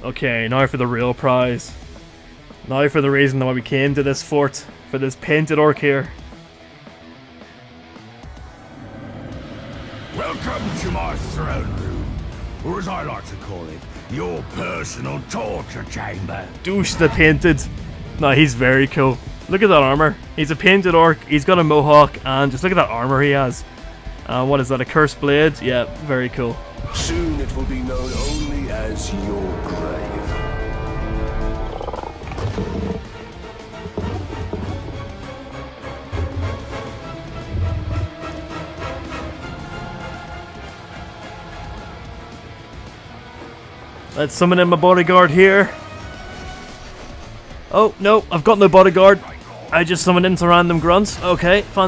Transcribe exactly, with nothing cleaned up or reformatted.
Okay, now for the real prize. Now for the reason why we came to this fort. For this painted orc here. Welcome to my throne room, or as I like to call it, your personal torture chamber. Douche the painted. No, he's very cool. Look at that armor. He's a painted orc. He's got a mohawk, and just look at that armor he has. Uh, what is that? A cursed blade? Yeah, very cool. Soon it will be known only as your grave. Let's summon in my bodyguard here. Oh, no, I've got no bodyguard. I just summoned in some random grunts. Okay, fine.